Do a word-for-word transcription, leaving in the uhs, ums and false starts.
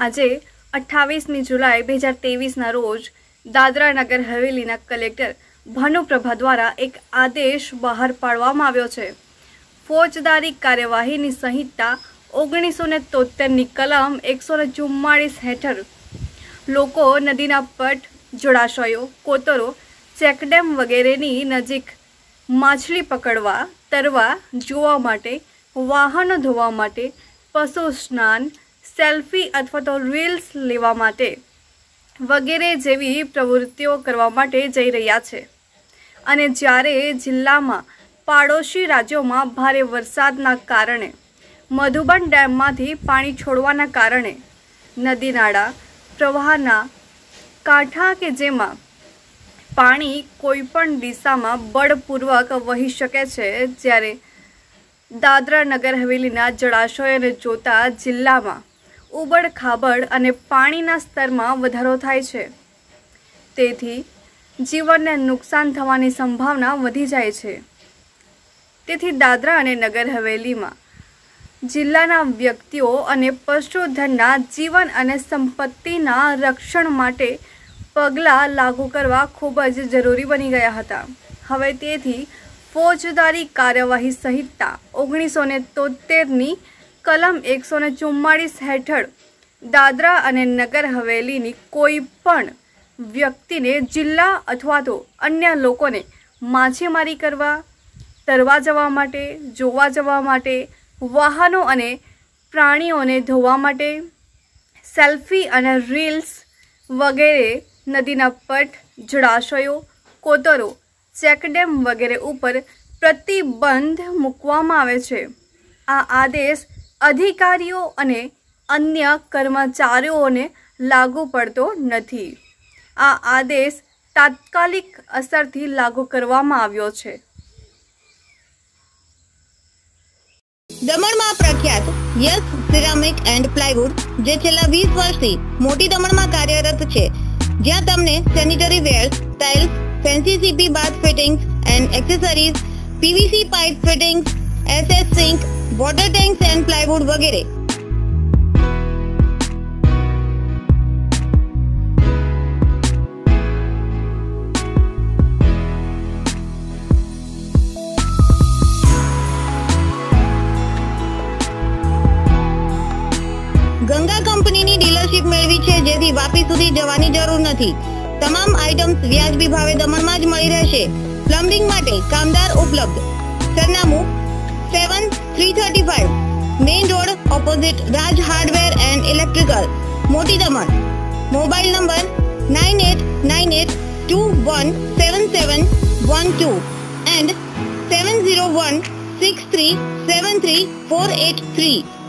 આજે અઠ્ઠાવીસમી જુલાઈ બે હજાર ત્રેવીસના રોજ દાદરા નગર હવેલીના કલેક્ટર ભાનુપ્રભા દ્વારા એક આદેશ બહાર પાડવામાં આવ્યો છે। ફોજદારી કાર્યવાહીની સંહિતા ઓગણીસો ને તોતેરની કલમ એકસો ને ચુમ્માળીસ હેઠળ લોકો નદીના પટ, જળાશયો, કોતરો, ચેકડેમ વગેરેની નજીક માછલી પકડવા, તરવા, જોવા માટે, વાહનો ધોવા માટે, પશુ સ્નાન, સેલ્ફી અથવા તો રીલ્સ લેવા માટે વગેરે જેવી પ્રવૃત્તિઓ કરવા માટે જઈ રહ્યા છે। અને જ્યારે જિલ્લામાં પાડોશી રાજ્યોમાં ભારે વરસાદના કારણે મધુબન ડેમમાંથી પાણી છોડવાના કારણે નદી નાળા પ્રવાહના કાંઠા કે જેમાં પાણી કોઈપણ દિશામાં બળપૂર્વક વહી શકે છે, જ્યારે દાદરા નગર હવેલીના જળાશયોને જોતા જિલ્લામાં ઉબડ ખાબડ અને પાણીના સ્તરમાં વધારો થાય છે, તેથી જીવનને નુકસાન થવાની સંભાવના વધી જાય છે। તેથી દાદરા અને નગર હવેલીમાં જિલ્લાના વ્યક્તિઓ અને પશુધનના જીવન અને સંપત્તિના રક્ષણ માટે પગલાં લાગુ કરવા ખૂબ જ જરૂરી બની ગયા હતા। હવે તેથી ફોજદારી કાર્યવાહી સંહિતા ઓગણીસો ને તોતેરની કલમ એકસો ને ચુમ્માળીસ હેઠળ દાદરા અને નગર હવેલીની કોઈ પણ વ્યક્તિને જિલ્લા અથવા તો અન્ય લોકોને માછીમારી કરવા, તરવા જવા માટે, જોવા જવા માટે, વાહનો અને પ્રાણીઓને ધોવા માટે, સેલ્ફી અને રીલ્સ વગેરે નદીના પટ, જળાશયો, કોતરો, ચેકડેમ વગેરે ઉપર પ્રતિબંધ મૂકવામાં આવે છે। આ આદેશ અધિકારીઓ અને અન્ય કર્મચારીઓને લાગુ પડતો નથી। આ આદેશ તાત્કાલિક અસરથી લાગુ કરવામાં આવ્યો છે। દમણમાં પ્રખ્યાત યસ સિરામિક એન્ડ પ્લાયવુડ જે છેલ્લા વીસ વર્ષથી મોટી દમણમાં કાર્યરત છે, જ્યાં તમને sanitary wares, tiles, fancy CP bath fittings and accessories, PVC pipe fittings, SS sink, water tanks and plywood વગેરે। ગંગા કંપનીની ડીલરશીપ મેળવી છે, જેથી વાપી સુધી જવાની જરૂર નથી। તમામ આઇટમ્સ વ્યાજબી ભાવે દમણમાં જ મળી રહેશે। પ્લમ્બિંગ માટે કામદાર ઉપલબ્ધ। સરનામું seven three thirty five main road opposite Raj hardware and electrical, મોટી Daman. Mobile number nine eight nine eight two one seven seven one two and seven zero one six three seven three four eight three.